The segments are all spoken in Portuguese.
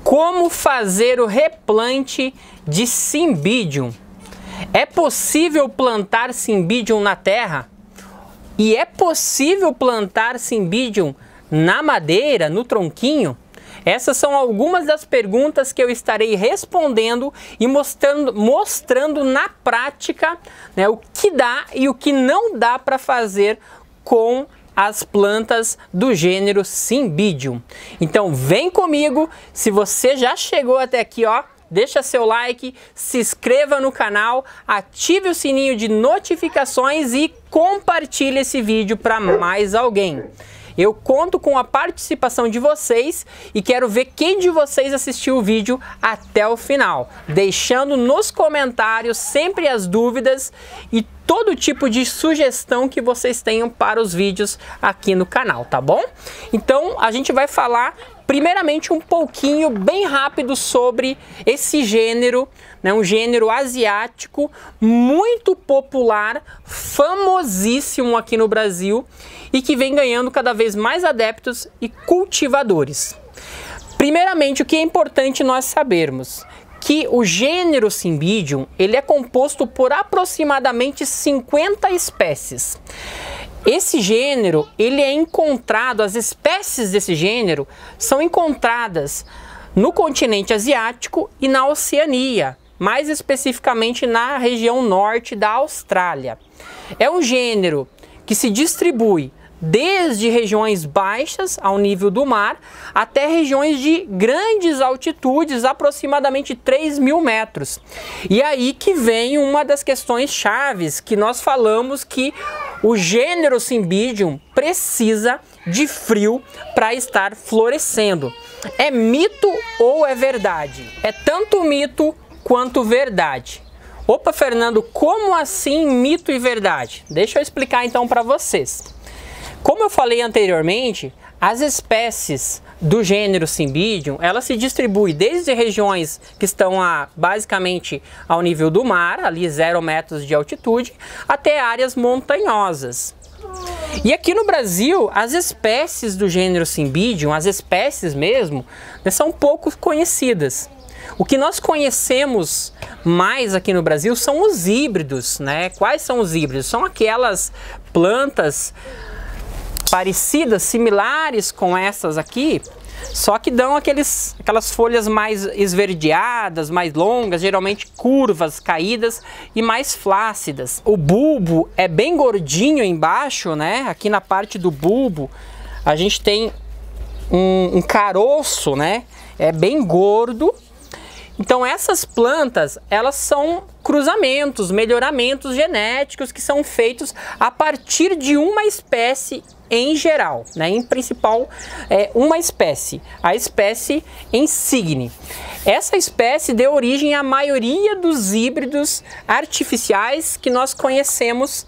Como fazer o replante de Cymbidium? É possível plantar Cymbidium na terra? E é possível plantar Cymbidium na madeira, no tronquinho? Essas são algumas das perguntas que eu estarei respondendo e mostrando na prática, né, o que dá e o que não dá para fazer com as plantas do gênero Cymbidium. Então vem comigo. Se você já chegou até aqui, ó, deixa seu like, se inscreva no canal, ative o sininho de notificações e compartilhe esse vídeo para mais alguém. Eu conto com a participação de vocês e quero ver quem de vocês assistiu o vídeo até o final, deixando nos comentários sempre as dúvidas e todo tipo de sugestão que vocês tenham para os vídeos aqui no canal, tá bom? Então a gente vai falar primeiramente um pouquinho, bem rápido, sobre esse gênero, né, um gênero asiático muito popular, famosíssimo aqui no Brasil e que vem ganhando cada vez mais adeptos e cultivadores. Primeiramente, o que é importante nós sabermos? Que o gênero Cymbidium, ele é composto por aproximadamente 50 espécies. Esse gênero, ele é encontrado, as espécies desse gênero são encontradas no continente asiático e na Oceania, mais especificamente na região norte da Austrália. É um gênero que se distribui desde regiões baixas ao nível do mar até regiões de grandes altitudes, aproximadamente 3.000 metros. E aí que vem uma das questões chaves que nós falamos, que o gênero Cymbidium precisa de frio para estar florescendo. É mito ou é verdade? É tanto mito quanto verdade. Opa, Fernando, como assim mito e verdade? Deixa eu explicar então para vocês. Como eu falei anteriormente, as espécies do gênero Cymbidium, ela se distribui desde regiões que estão basicamente ao nível do mar, ali 0 metros de altitude, até áreas montanhosas. E aqui no Brasil, as espécies do gênero Cymbidium, as espécies mesmo, são pouco conhecidas. O que nós conhecemos mais aqui no Brasil são os híbridos, né? Quais são os híbridos? São aquelas plantas parecidas, similares com essas aqui, só que dão aquelas folhas mais esverdeadas, mais longas, geralmente curvas, caídas e mais flácidas. O bulbo é bem gordinho embaixo, né? Aqui na parte do bulbo a gente tem um caroço, né? É bem gordo. Então essas plantas, elas são cruzamentos, melhoramentos genéticos que são feitos a partir de uma espécie em geral, né? Em principal, uma espécie, a espécie insigne. Essa espécie deu origem à maioria dos híbridos artificiais que nós conhecemos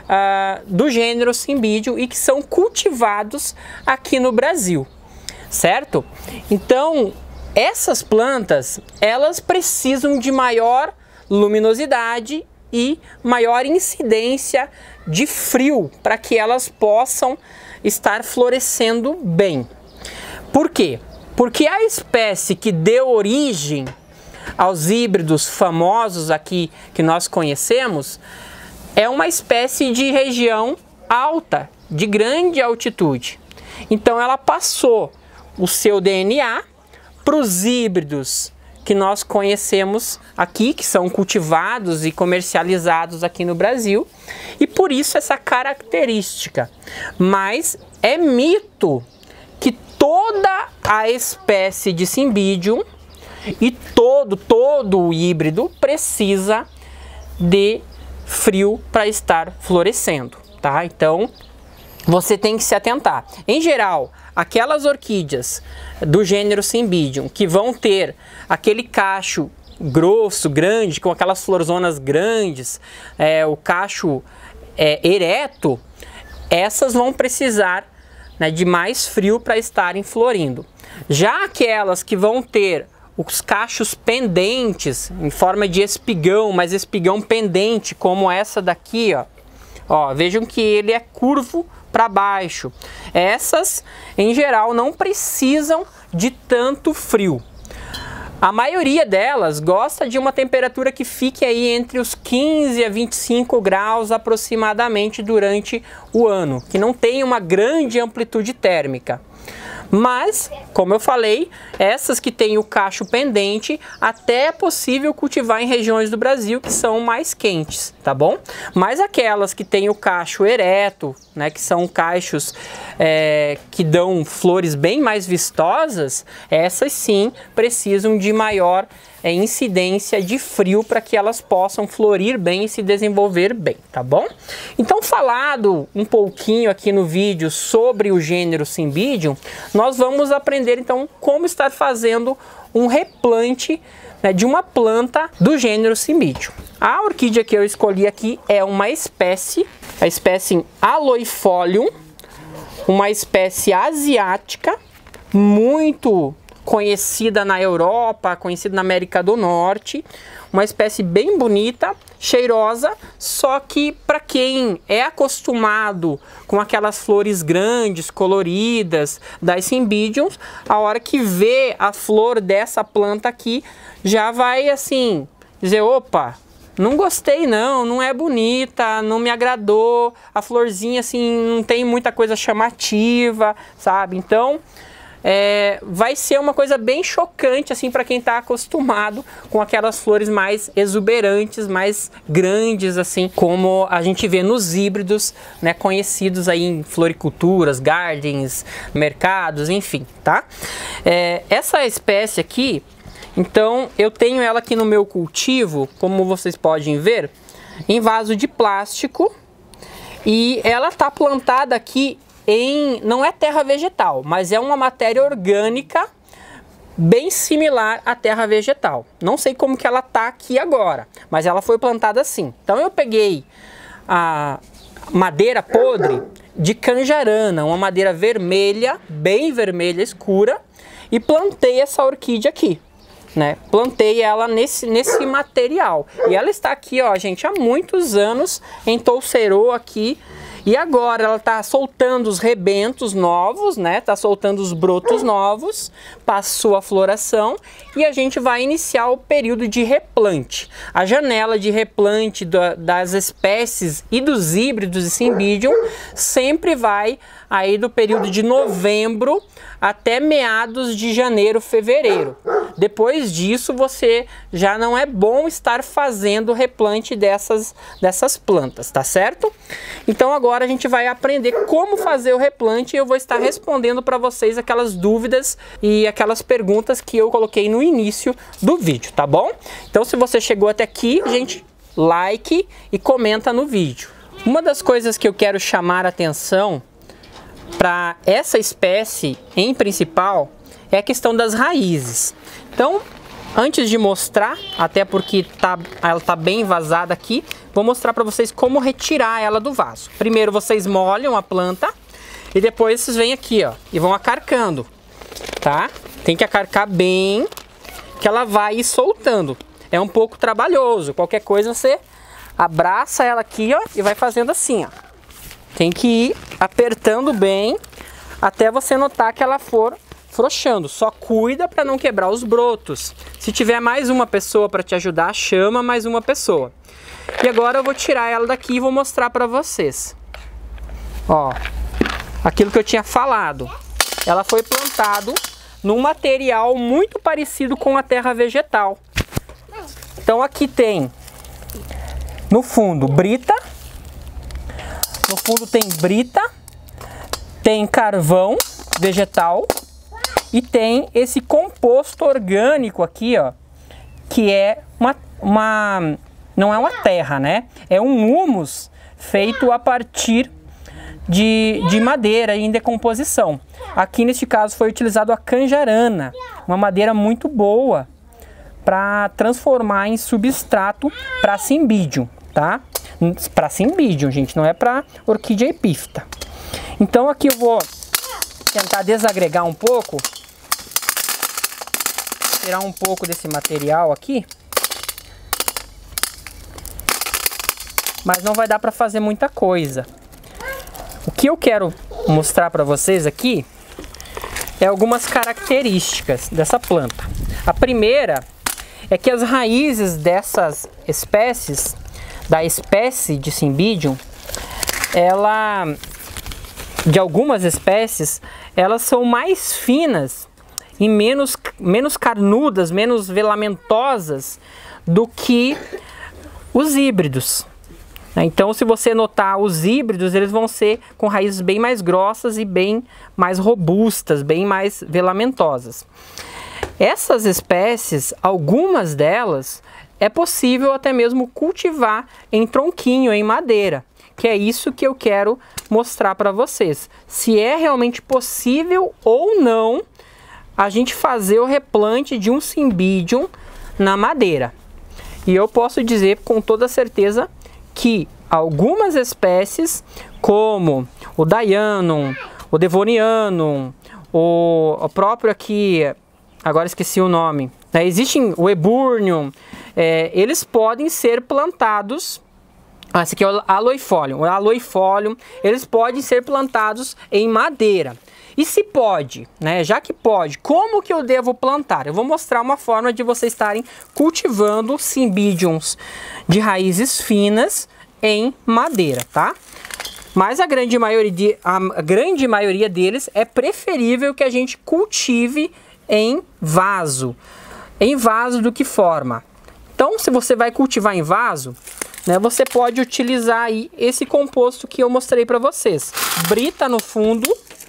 do gênero Cymbidium e que são cultivados aqui no Brasil, certo? Então, essas plantas, elas precisam de maior luminosidade e maior incidência de frio para que elas possam estar florescendo bem. Por quê? Porque a espécie que deu origem aos híbridos famosos aqui que nós conhecemos é uma espécie de região alta, de grande altitude. Então ela passou o seu DNA para os híbridos que nós conhecemos aqui, que são cultivados e comercializados aqui no Brasil, e por isso essa característica. Mas é mito que toda a espécie de Cymbidium e todo o híbrido precisa de frio para estar florescendo, tá? Então você tem que se atentar. Em geral, aquelas orquídeas do gênero Cymbidium que vão ter aquele cacho grosso, grande, com aquelas florzonas grandes, o cacho ereto, essas vão precisar, né, de mais frio para estarem florindo. Já aquelas que vão ter os cachos pendentes em forma de espigão, mas espigão pendente, como essa daqui, ó, vejam que ele é curvo para baixo. Essas, em geral, não precisam de tanto frio. A maioria delas gosta de uma temperatura que fique aí entre os 15 a 25 graus aproximadamente durante o ano, que não tem uma grande amplitude térmica. Mas, como eu falei, essas que têm o cacho pendente, até é possível cultivar em regiões do Brasil que são mais quentes, tá bom? Mas aquelas que têm o cacho ereto, né, que são cachos que dão flores bem mais vistosas, essas sim precisam de maior incidência de frio para que elas possam florir bem e se desenvolver bem, tá bom? Então, falado um pouquinho aqui no vídeo sobre o gênero Cymbidium, nós vamos aprender então como estar fazendo um replante, né, de uma planta do gênero Cymbidium. A orquídea que eu escolhi aqui é uma espécie, a espécie Aloifolium, uma espécie asiática, muito conhecida na Europa, conhecida na América do Norte, uma espécie bem bonita, cheirosa, só que para quem é acostumado com aquelas flores grandes, coloridas das Cymbidiums, a hora que vê a flor dessa planta aqui, já vai assim, dizer, opa, não gostei não é bonita, não me agradou, a florzinha assim não tem muita coisa chamativa, sabe? Então, vai ser uma coisa bem chocante assim para quem está acostumado com aquelas flores mais exuberantes, mais grandes assim, como a gente vê nos híbridos, né, conhecidos aí em floriculturas, gardens, mercados, enfim, tá? Essa espécie aqui, então eu tenho ela aqui no meu cultivo, como vocês podem ver, em vaso de plástico, e ela tá plantada aqui não é terra vegetal, mas é uma matéria orgânica bem similar à terra vegetal. Não sei como que ela tá aqui agora, mas ela foi plantada assim. Então eu peguei a madeira podre de canjarana, uma madeira vermelha, bem vermelha escura, e plantei essa orquídea aqui, né? Plantei ela nesse material. E ela está aqui, ó, gente, há muitos anos, entolcerou aqui. E agora ela está soltando os rebentos novos, né? Está soltando os brotos novos, passou a floração e a gente vai iniciar o período de replante. A janela de replante das espécies e dos híbridos de Cymbidium sempre vai aí do período de novembro até meados de janeiro, fevereiro. Depois disso, você já não é bom estar fazendo o replante dessas plantas, tá certo? Então agora a gente vai aprender como fazer o replante e eu vou estar respondendo para vocês aquelas dúvidas e aquelas perguntas que eu coloquei no início do vídeo, tá bom? Então se você chegou até aqui, gente, like e comenta no vídeo. Uma das coisas que eu quero chamar a atenção para essa espécie em principal é a questão das raízes. Então, antes de mostrar, até porque ela tá bem vazada aqui, vou mostrar para vocês como retirar ela do vaso. Primeiro vocês molham a planta e depois vocês vêm aqui, ó, e vão acarcando, tá? Tem que acarcar bem, que ela vai ir soltando. É um pouco trabalhoso, qualquer coisa você abraça ela aqui, ó, e vai fazendo assim, ó. Tem que ir apertando bem até você notar que ela for frouxando. Só cuida para não quebrar os brotos. Se tiver mais uma pessoa para te ajudar, chama mais uma pessoa. E agora eu vou tirar ela daqui e vou mostrar para vocês. Ó, aquilo que eu tinha falado. Ela foi plantada num material muito parecido com a terra vegetal. Então aqui tem, no fundo, brita. No fundo tem brita, tem carvão vegetal e tem esse composto orgânico aqui, ó, que é não é uma terra, né? É um humus feito a partir de madeira em decomposição. Aqui neste caso foi utilizado a canjarana, uma madeira muito boa para transformar em substrato para Cymbidium, tá? Para Cymbidium, gente, não é para orquídea epífita. Então aqui eu vou tentar desagregar um pouco, tirar um pouco desse material aqui, mas não vai dar para fazer muita coisa. O que eu quero mostrar para vocês aqui é algumas características dessa planta. A primeira é que as raízes dessas espécies, da espécie de Cymbidium, de algumas espécies, elas são mais finas e menos carnudas, menos velamentosas do que os híbridos. Então, se você notar, os híbridos, eles vão ser com raízes bem mais grossas e bem mais robustas, bem mais velamentosas. Essas espécies, algumas delas, é possível até mesmo cultivar em tronquinho, em madeira, que é isso que eu quero mostrar para vocês. Se é realmente possível ou não a gente fazer o replante de um Cymbidium na madeira. E eu posso dizer com toda certeza que algumas espécies, como o Daianum, o Devonianum, o próprio aqui, agora esqueci o nome, né? Existem o Eburnium, eles podem ser plantados. Esse aqui é o Aloifolium. O Aloifolium, eles podem ser plantados em madeira. E se pode, né? Já que pode, como que eu devo plantar? Eu vou mostrar uma forma de vocês estarem cultivando Cymbidiums de raízes finas em madeira, tá? Mas a grande maioria deles é preferível que a gente cultive em vaso. Em vaso de que forma? Então, se você vai cultivar em vaso, né, você pode utilizar aí esse composto que eu mostrei para vocês. Brita no fundo,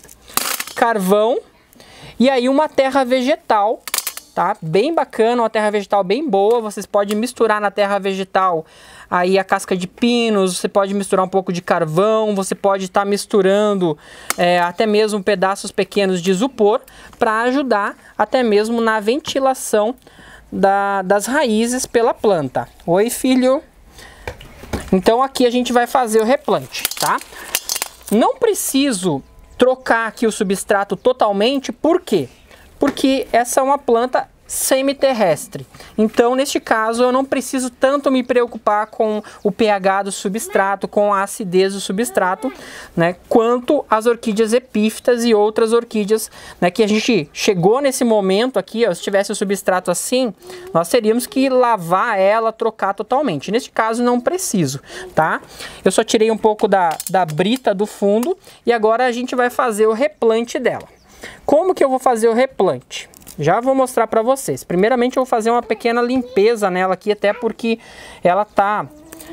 carvão e aí uma terra vegetal, tá? Bem bacana, uma terra vegetal bem boa. Vocês podem misturar na terra vegetal aí a casca de pinos, você pode misturar um pouco de carvão, você pode estar misturando até mesmo pedaços pequenos de isopor para ajudar até mesmo na ventilação das raízes pela planta. Oi, filho! Então aqui a gente vai fazer o replante, tá? Não preciso trocar aqui o substrato totalmente, por quê? Porque essa é uma planta semi-terrestre. Então, neste caso, eu não preciso tanto me preocupar com o pH do substrato, com a acidez do substrato, né, quanto as orquídeas epífitas e outras orquídeas, né, que a gente chegou nesse momento aqui, ó, se tivesse o substrato assim, nós teríamos que lavar ela, trocar totalmente. Neste caso, não preciso, tá? Eu só tirei um pouco da brita do fundo e agora a gente vai fazer o replante dela. Como que eu vou fazer o replante? Já vou mostrar para vocês. Primeiramente eu vou fazer uma pequena limpeza nela aqui, até porque ela tá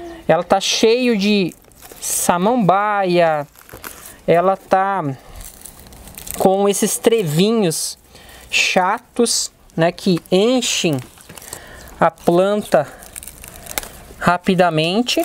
cheio de samambaia, ela tá com esses trevinhos chatos, né, que enchem a planta rapidamente.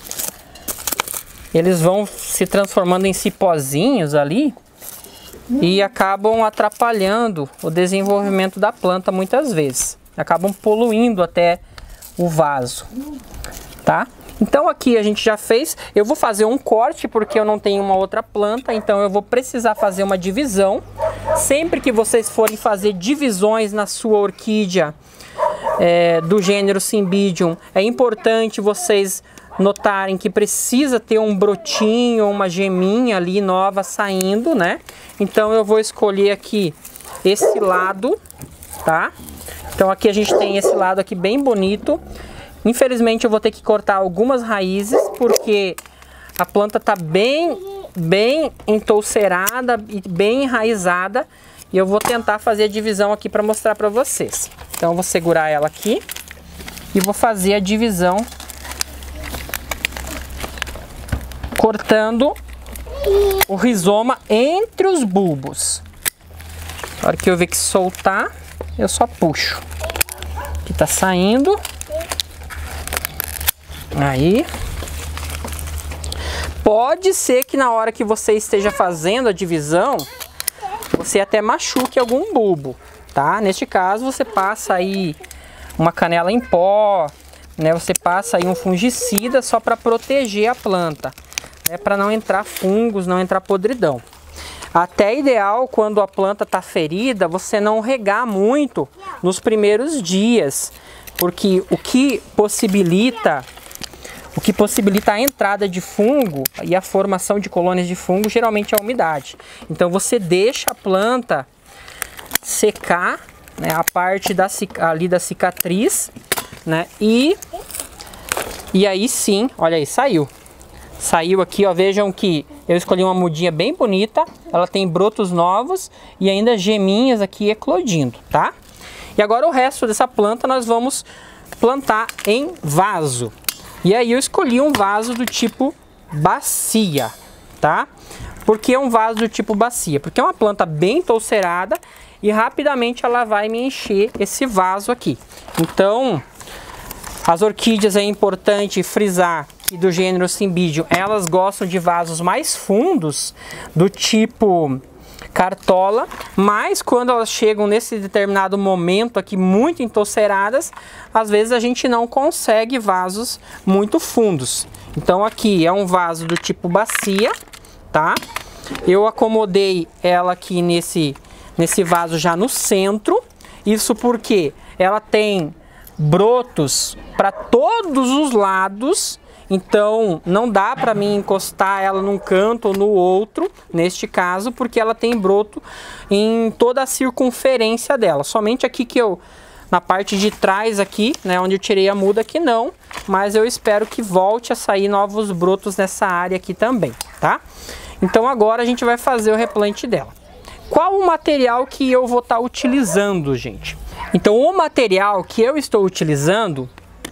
Eles vão se transformando em cipózinhos ali e acabam atrapalhando o desenvolvimento da planta muitas vezes. Acabam poluindo até o vaso, tá? Então aqui a gente já fez. Eu vou fazer um corte porque eu não tenho uma outra planta, então eu vou precisar fazer uma divisão. Sempre que vocês forem fazer divisões na sua orquídea do gênero Cymbidium, é importante vocês notarem que precisa ter um brotinho, uma geminha ali nova saindo, né? Então eu vou escolher aqui esse lado, tá? Então aqui a gente tem esse lado aqui bem bonito. Infelizmente eu vou ter que cortar algumas raízes porque a planta tá bem entoucerada e bem enraizada. E eu vou tentar fazer a divisão aqui para mostrar para vocês. Então eu vou segurar ela aqui e vou fazer a divisão cortando o rizoma entre os bulbos. Na hora que eu ver que soltar, eu só puxo. Aqui tá saindo. Aí. Pode ser que na hora que você esteja fazendo a divisão, você até machuque algum bulbo, tá? Neste caso, você passa aí uma canela em pó, né? Você passa aí um fungicida só para proteger a planta. Para não entrar fungos, não entrar podridão. Até ideal quando a planta está ferida, você não regar muito nos primeiros dias, porque o que possibilita a entrada de fungo e a formação de colônias de fungo geralmente é a umidade. Então você deixa a planta secar, né, a parte ali da cicatriz, né? E aí sim, olha aí, saiu. Saiu aqui, ó, vejam que eu escolhi uma mudinha bem bonita, ela tem brotos novos e ainda geminhas aqui eclodindo, tá? E agora o resto dessa planta nós vamos plantar em vaso. E aí eu escolhi um vaso do tipo bacia, tá? Por que um vaso do tipo bacia? Porque é uma planta bem touceirada e rapidamente ela vai me encher esse vaso aqui. Então, as orquídeas é importante frisar que do gênero Cymbidium, elas gostam de vasos mais fundos, do tipo cartola, mas quando elas chegam nesse determinado momento aqui muito entouceiradas, às vezes a gente não consegue vasos muito fundos. Então aqui é um vaso do tipo bacia, tá? Eu acomodei ela aqui nesse vaso já no centro, isso porque ela tem brotos para todos os lados. Então não dá para mim encostar ela num canto ou no outro, neste caso, porque ela tem broto em toda a circunferência dela. Somente aqui que na parte de trás aqui, né, onde eu tirei a muda aqui não, mas eu espero que volte a sair novos brotos nessa área aqui também, tá? Então agora a gente vai fazer o replante dela. Qual o material que eu vou estar utilizando, gente? Então o material que eu estou utilizando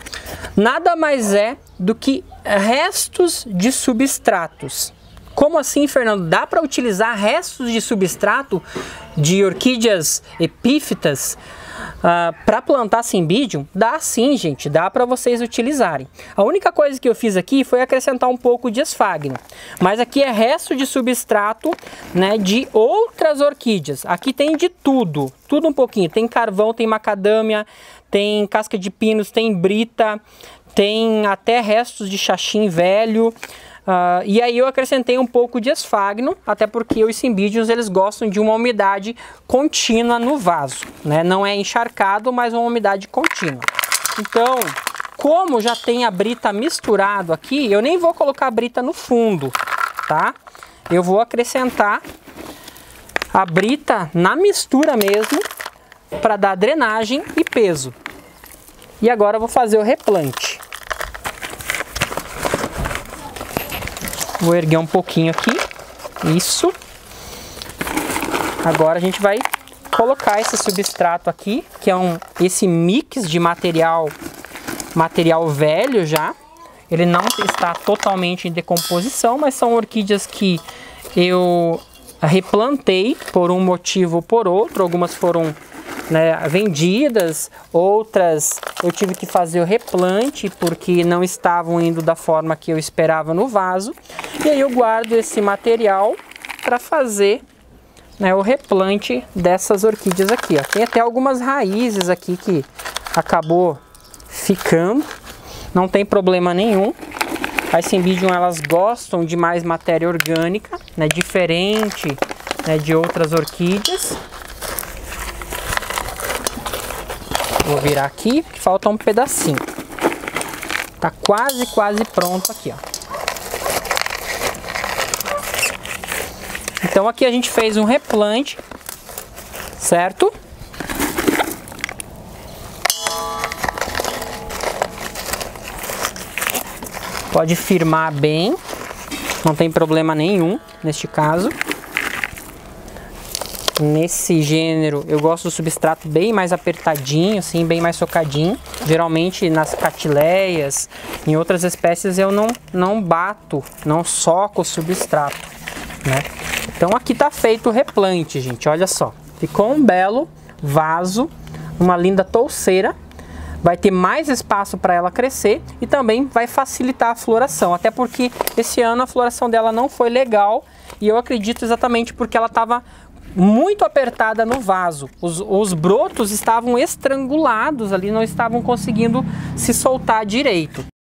nada mais é do que restos de substratos. Como assim, Fernando? Dá para utilizar restos de substrato de orquídeas epífitas para plantar Cymbidium? Dá sim, gente, dá para vocês utilizarem. A única coisa que eu fiz aqui foi acrescentar um pouco de esfagno, mas aqui é resto de substrato, né, de outras orquídeas. Aqui tem de tudo, tudo um pouquinho. Tem carvão, tem macadâmia, tem casca de pinos, tem brita, tem até restos de xaxim velho. E aí eu acrescentei um pouco de esfagno, até porque os Cymbidiums eles gostam de uma umidade contínua no vaso, né? Não é encharcado, mas uma umidade contínua. Então, como já tem a brita misturado aqui, eu nem vou colocar a brita no fundo, tá? Eu vou acrescentar a brita na mistura mesmo, para dar drenagem e peso. E agora eu vou fazer o replante. Vou erguer um pouquinho aqui. Isso. Agora a gente vai colocar esse substrato aqui, que é esse mix de material velho já. Ele não está totalmente em decomposição, mas são orquídeas que eu replantei por um motivo ou por outro. Algumas foram, né, vendidas, outras eu tive que fazer o replante porque não estavam indo da forma que eu esperava no vaso. E aí eu guardo esse material para fazer, né, o replante dessas orquídeas aqui, ó. Tem até algumas raízes aqui que acabou ficando, não tem problema nenhum. As Cymbidium elas gostam de mais matéria orgânica, né, diferente, né, de outras orquídeas. Vou virar aqui, que falta um pedacinho. Tá quase pronto aqui, ó. Então aqui a gente fez um replante, certo? Pode firmar bem, não tem problema nenhum neste caso. Nesse gênero eu gosto do substrato bem mais apertadinho, assim, bem mais socadinho. Geralmente nas catileias, em outras espécies eu não bato, não soco o substrato, né? Então aqui tá feito o replante, gente, olha só. Ficou um belo vaso, uma linda touceira. Vai ter mais espaço para ela crescer e também vai facilitar a floração. Até porque esse ano a floração dela não foi legal e eu acredito exatamente porque ela estava muito apertada no vaso. Os brotos estavam estrangulados ali, não estavam conseguindo se soltar direito.